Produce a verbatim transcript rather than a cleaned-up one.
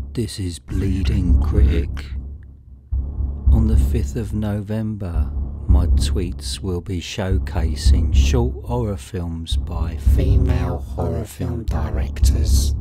This is Bleeding Critic. On the fifth of November, my tweets will be showcasing short horror films by female horror film directors.